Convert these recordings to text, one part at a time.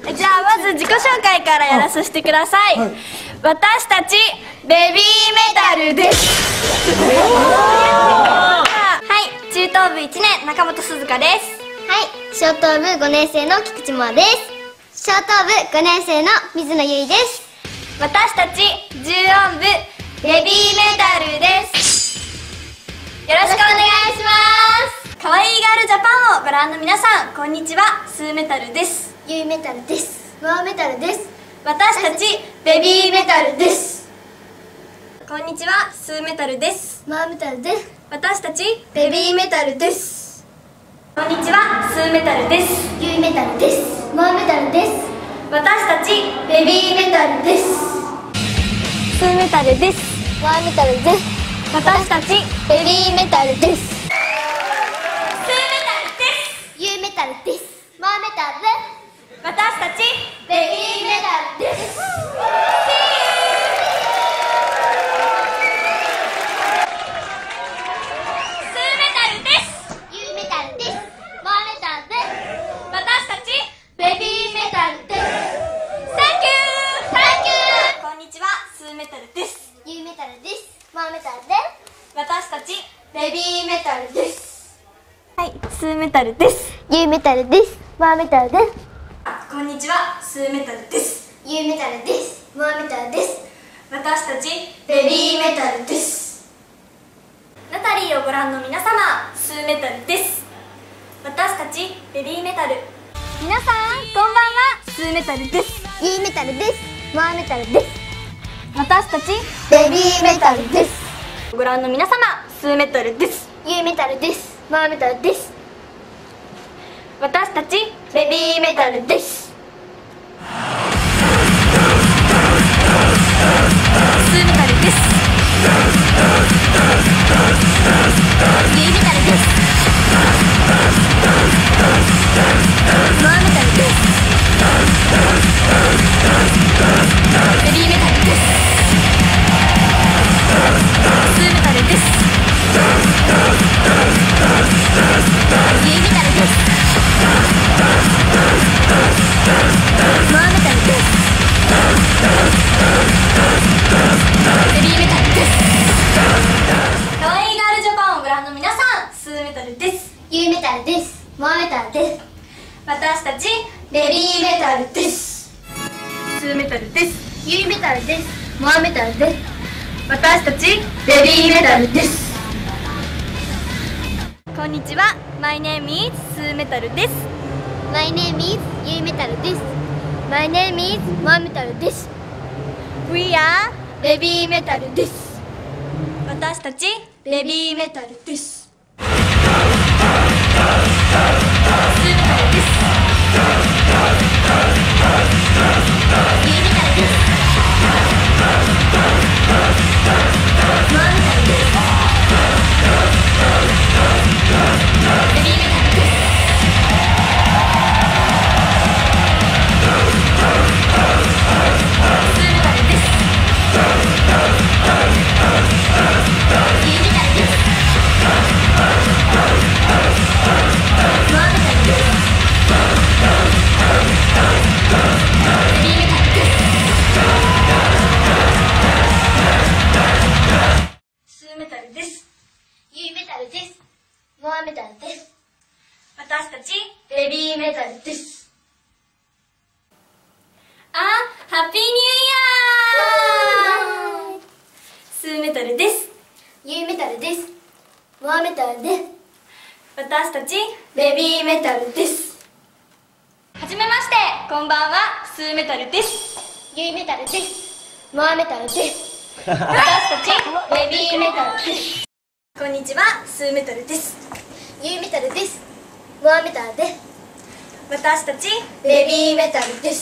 じゃあまず自己紹介からやらさせてください。私たちベビーメタルです。はい、中等部1年中本鈴香です。 はい、小等部5年生の菊池萌です。小等部5年生の水野ゆいです。 私たち14部ベビーメタルです。よろしくお願いします。かわいいガールジャパンをご覧の皆さん、こんにちは。スーメタルです。 ゆいメタルです。モアメタルです。 私たちベビーメタルです。こんにちは。スーメタルです。 モアメタルです。 私たちベビーメタルです。こんにちは。スーメタルです。 ゆいメタルです。モアメタルです。 私たちベビーメタルです。スーメタルです。 モアメタルです。 私たちベビーメタルです。 スーメタルです。 ゆいメタルです。モアメタルです。 私たちベビーメタルです。 スーメタルです。 ゆいメタルです。モアメタルです。 私たちベビーメタルです。 サンキューこんにちは。スーメタルです。 ゆいメタルです。モアメタルです。 私たちベビーメタルです。 はい、スーメタルです。 ゆいメタルです。モアメタルです。 こんにちは。スーメタルです。 ゆいメタルです。モアメタルです。 私たちベビーメタルです。ナタリーをご覧の皆様、スーメタルです。私たちベビーメタル。皆さんこんばんは。スーメタルです。 ゆいメタルです。モアメタルです。 私たちベビーメタルです。 ご覧の皆様、スーメタルです。 ゆいメタルです。モアメタルです。 私たちベビーメタルです。スーメタルです。ゆいメタルです。モアメタルです。ベビーメタルです。スーメタルです。ゆいメタルです。モアメタルです。ベビーメタルです。かわいいガールジャパンをご覧の皆さん、スーメタルです。 ゆいメタルです。モアメタルです。 私たちベビーメタルです。スーメタルです。 ゆいメタルです。モアメタルです。 私たちベビーメタルです。こんにちは。My name is スーメタルです。 My name is ゆいメタルです。My name is モアメタルです。 We are ベビーメタルです。私たちベビーメタルです。スーメタルです。ゆいメタルです。モアメタルです。ベビーメタルです。スーメタルです。ゆいメタルです。モアメタルです。ベビーメタルです。スーメタルです。 ゆいメタルです。モアメタルです。 私たちベビーメタルです。あ、ハッピーニューイヤー。スーメタルです。 ゆいメタルです。モアメタルです。 私たちベビーメタルです。はじめまして、こんばんは。スーメタルです。 ゆいメタルです。モアメタルです。 私たちベビーメタルです。こんにちは。スーメタルです。 ゆいメタルです。モアメタルです。 私たちベビーメタルです。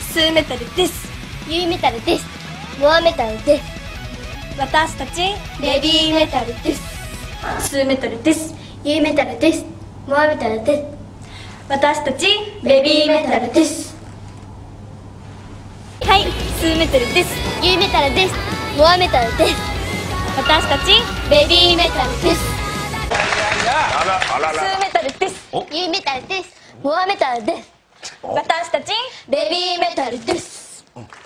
スーメタルです。 ユイメタルです。モアメタルです。 私たちベビーメタルです。スーメタルです。 ユイメタルです。モアメタルです。 私たちベビーメタルです。はい、スーメタルです。 ユイメタルです。モアメタルです。 私たちベビーメタルです。スーメタルです。 ユイメタルです。モアメタルです。 私たちベビーメタルです。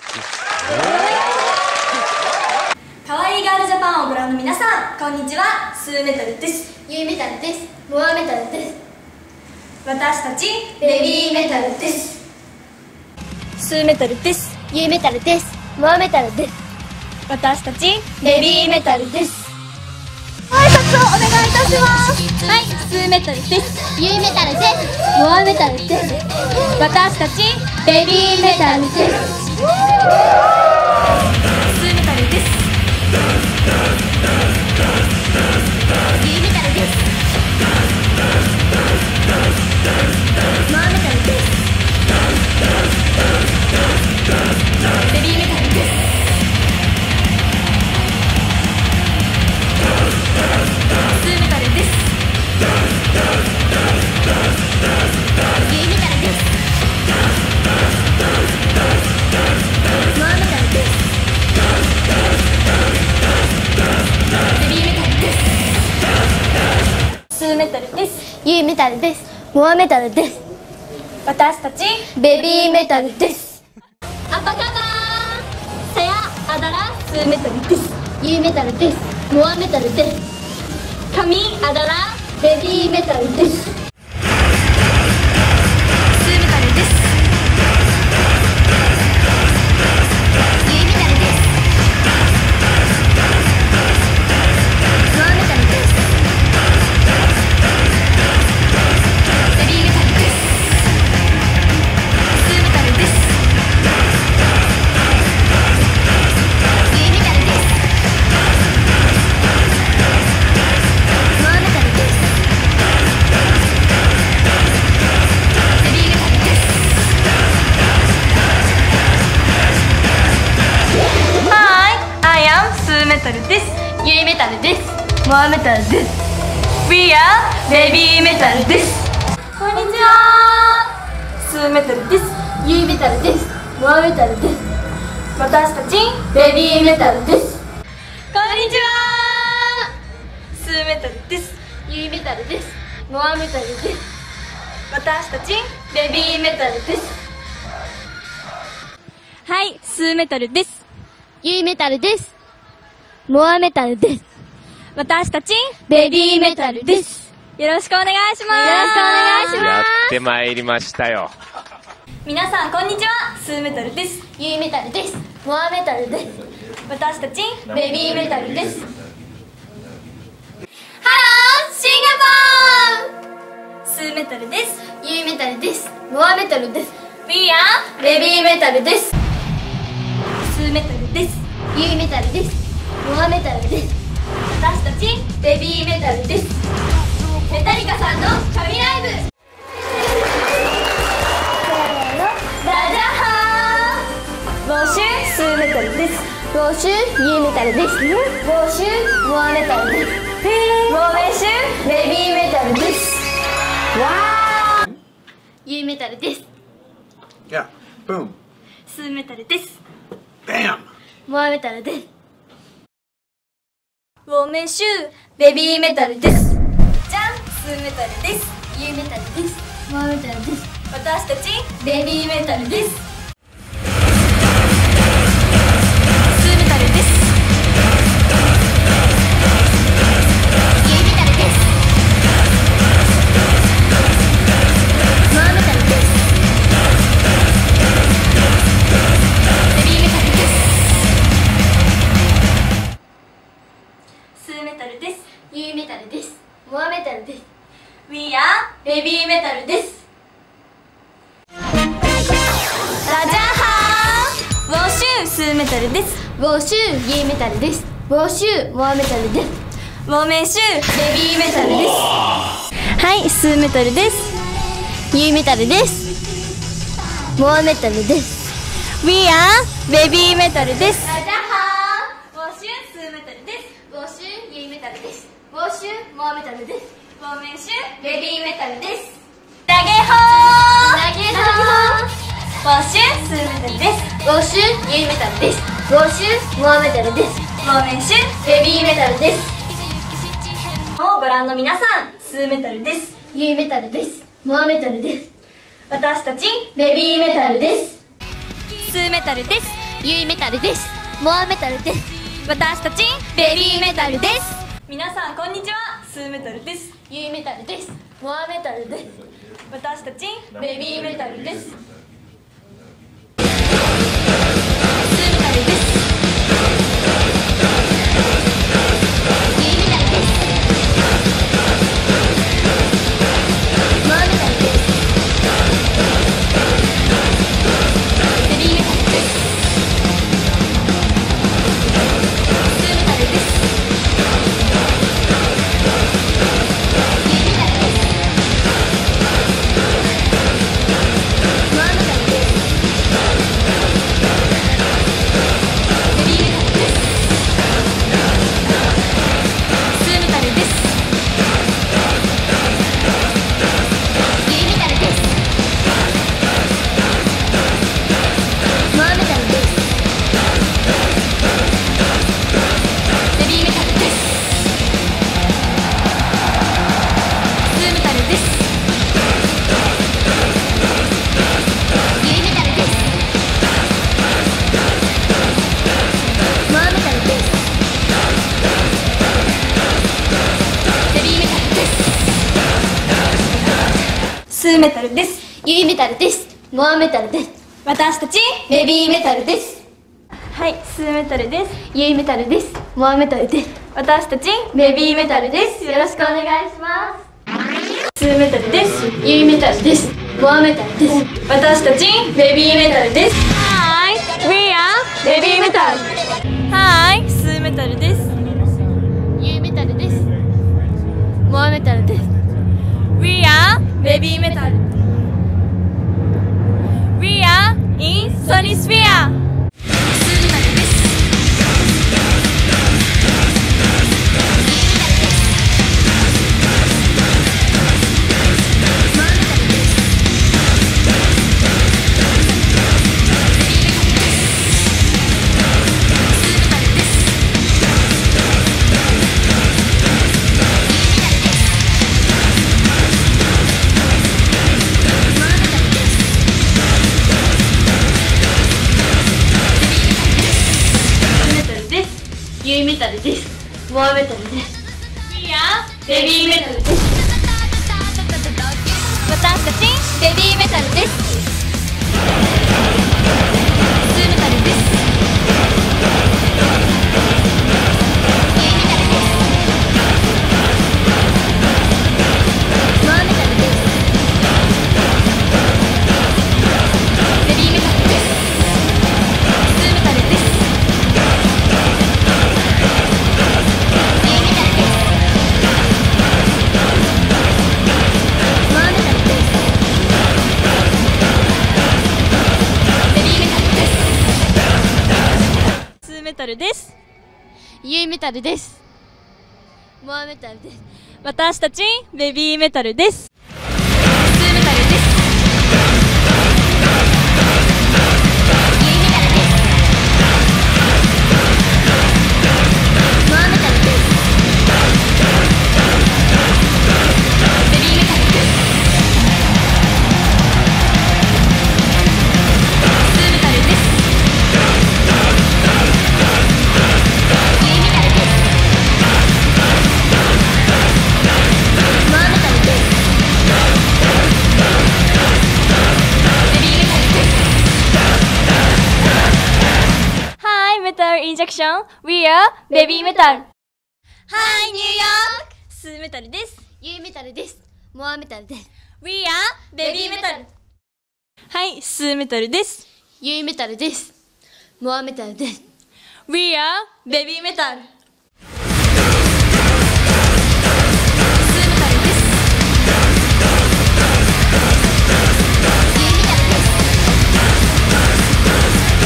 かわいいガールジャパンをご覧の皆さん、こんにちは。スーメタルです。 ユイメタルです。モアメタルです。 私たちベビーメタルです。スーメタルです。 ユイメタルです。モアメタルです。 私たちベビーメタルです。挨拶をお願いいたします。はい、スーメタルです。 ユイメタルです。モアメタルです。 私たちベビーメタルです。スーメタルです。 ユイメタルです。モアメタルです。ベビーメタルです。 スーメタルです。 ユイメタルです。モアメタルです。ベビーメタルです。 スーメタルです。 ユイメタルです。モアメタルです。 私たちベビーメタルです。 アパカバーさやあだらスーメタルです。 ユイメタルです。モアメタルです。 髪あだらベビーメタルです。 スーメタルです。 ユイメタルです。モアメタルです。ベビーメタルです。 スーメタルです。 ユイメタルです。モアメタルです。ベビーメタルです。 はい、I am スーメタルです。 ユイメタルです。モアメタルです。 We are ベビーメタルです。こんにちは。スーメタルです。 ユイメタルです。モアメタルです。 私たちベビーメタルです。 こんにちは。スーメタルです。 ユイメタルです。モアメタルです。 私たちベビーメタルです。はい、スーメタルです。 ユイメタルです。モアメタルです。 私たちベビーメタルです。 よろしくお願いします。 よろしくお願いします。 やってまいりましたよ。 皆さんこんにちは。スーメタルです。 ユイメタルです。モアメタルです。 私たちベビーメタルです。 ハローシンガポー。スーメタルです。 ユイメタルです。モアメタルです。 We are ベビーメタルです。 スーメタルです。 ユイメタルです。モアメタルです。 私たちベビーメタルです。メタリカさんの神ライブ。ダジャハー。募集スーメタルです。 募集ユイメタルです。募集モアメタルです。 募集ベビーメタルです。わー。 ユイメタルです。 Yeah, boom, スーメタルです。 bam. モアメタルです。 募集ベビーメタルです。じゃん、スーメタルです。 ユイメタルです。モアメタルです。 私たちベビーメタルです。スーメタルです。 ユイメタルです。モアメタルです。ベビーメタルです。 スーメタルです。 ユイメタルです。モアメタルです。 We are ベビーメタルです。ダジャハー。募集スーメタルです。 募集ユイメタルです。募集モアメタルです。 募集ベビーメタルです。はい、スーメタルです。 ユイメタルです。モアメタルです。 We are ベビーメタルです。大家好、我是スーメタルです。 我是ゆいメタルです。我是モアメタルです。 我们是ベビーメタルです。 大家好，大家好， 我是スーメタルです。 我是ゆいメタルです。我是モアメタルです。 我们是ベビーメタルです。 をご覧の皆さん、スーメタルです。 ゆいメタルです。モアメタルです。 私たちベビーメタルです。 スーメタルです。 ゆいメタルです。モアメタルです。 私たちベビーメタルです。 皆さんこんにちは、スーメタルです。 ゆいメタルです。モアメタルです。 私たちベビーメタルです。 スーメタルです。 ゆいメタルです。モアメタルです。ベビーメタルです。スーメタルです。ゆいメタルです。モアメタルです。ベビーメタルです。 スーメタルです。 ゆいメタルです。モアメタルです。ベビーメタルです。 スーメタルです。 ゆいメタルです。モアメタルです。ベビーメタルです。 スーメタルです。 ゆいメタルです。モアメタルです。 私たちベビーメタルです。 はい、スーメタルです。 ゆいメタルです。モアメタルです。 私たちベビーメタルです。よろしくお願いします。 スーメタルです。 ゆいメタルです。モアメタルです。 私たちベビーメタルです。 はい、We are ベビーメタル。 はい、スーメタルです。 ゆいメタルです。モアメタルです。 We are ベビーメタル。We are in Sonisphere。スーメタルです。 モアメタルです。ゆいメタルです。モアメタルです。 We are ベビーメタルです。 私たちベビーメタルです。 スーメタルです。 ゆいメタルです。モアメタルです。ベビーメタルです。 スーメタルです。 ゆいメタルです。モアメタルです。ベビーメタルです。 スーメタルです。 ゆいメタルです。モアメタルです。 私たちベビーメタルです。スーメタルです。 ゆいメタルです。モアメタルです。ベビーメタルです。 スーメタルです。 ゆいメタルです。モアメタルです。ベビーメタルです。 はい、メタルインジェクション。We are ベビーメタル。 はい、ニューヨーク。 スーメタルです。 ゆいメタルです。モアメタルです。 We are ベビーメタル。はい、スーメタルです。 ゆいメタルです。モアメタルです。 We are ベビーメタル。スーメタルです。 ゆいメタルです。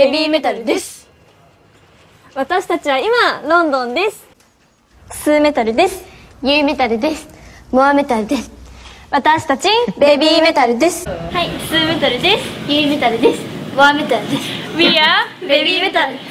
ベビーメタルです。私たちは今ロンドンです。スーメタルです。 ユーメタルです。モアメタルです。 私たちベビーメタルです。 はい、スーメタルです。ユーメタルです。モアメタルです。 We are ベビーメタル。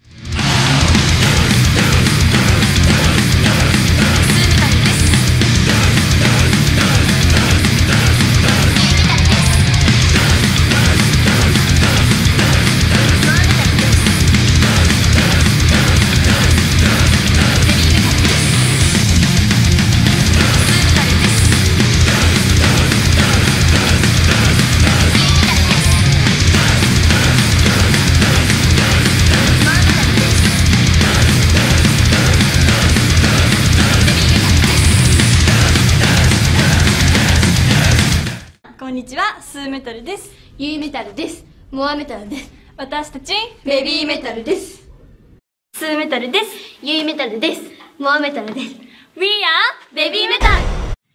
こんにちは、スーメタルです。 ユーメタルです。モアメタルです。 私たちベビーメタルです。スーメタルです。 ユーメタルです。モアメタルです。 We are ベビーメタル。 Hello!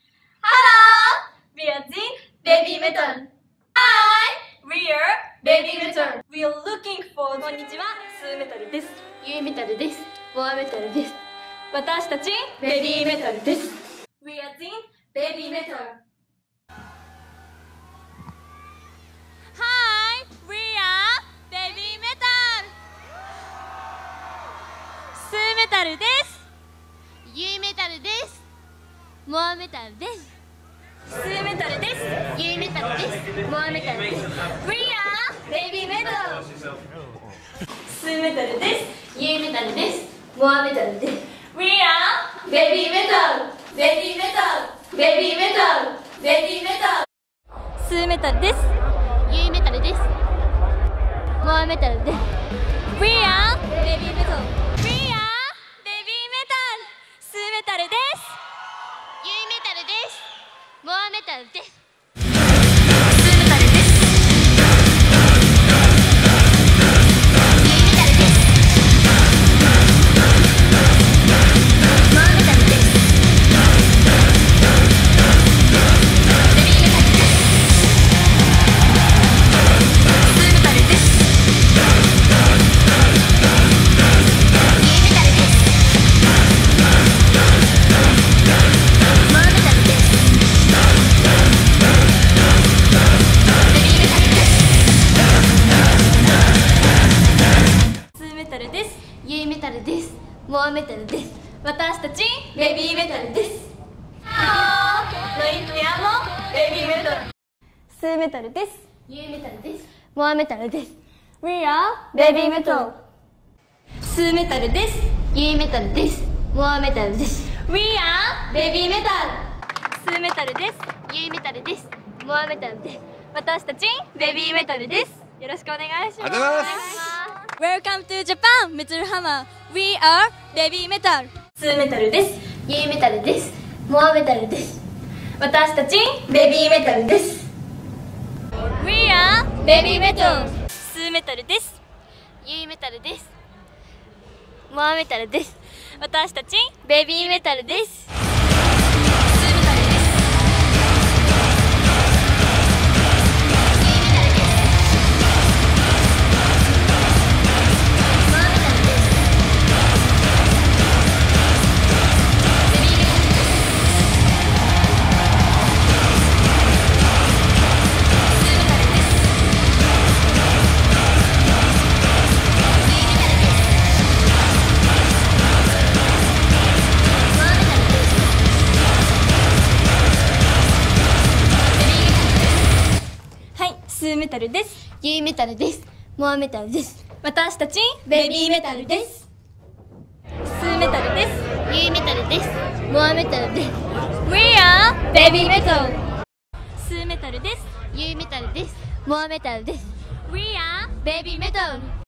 We are the ベビーメタル。 Hi! We are ベビーメタル。 We are looking for こんにちは、スーメタルです。 ユーメタルです。モアメタルです。 私たちベビーメタルです。 We are the ベビーメタル。 Hi! We are ベビーメタル。スーメタルです。 ユーメタルです。モアメタルです。 スーメタルです。 ユーメタルです。モアメタルです。 We are ベビーメタル。スーメタルです。 ユーメタルです。モアメタルです。 We are ベビーメタル。ベビーメタル。ベビーメタル。ベビーメタル。スーメタルです。 ユーメタルです。モアメタルです。 We are ベビーメタル。 We are ベビーメタル。スーメタルです。 ユーメタルです。モアメタルです。 スーメタルです。 ユーメタルです。モアメタルです。ベビーメタルです。 スーメタルです。 ユーメタルです。モアメタルです。ベビーメタルです。 スーメタルです。 ユーメタルです。モアメタルです。 私たちベビーメタルです。Hello! ノイトヤのベビーメタル。スーメタルです。 ユーメタルです。モアメタルです。 We are ベビーメタル。スーメタルです。 ユーメタルです。モアメタルです。 We are ベビーメタル。スーメタルです。 ユーメタルです。モアメタルです。 私たちベビーメタルです。よろしくお願いします。 ありがとうございます。 Welcome to Japan メタルハマー。 We are ベビーメタル。スーメタルです。 ユーメタルです。モアメタルです。 私たちベビーメタルです。 We are ベビーメタル。スーメタルです。 ユーメタルです。モアメタルです。 私たちベビーメタルです。 スーメタルです。 モアメタルです。ベビーメタルです。 スーメタルです。 ユーメタルです。モアメタルです。 私たちベビーメタルです。スーメタルです。 ユーメタルです。モアメタルです。 We are ベビーメタル。スーメタルです。 ユーメタルです。モアメタルです。 We are ベビーメタル。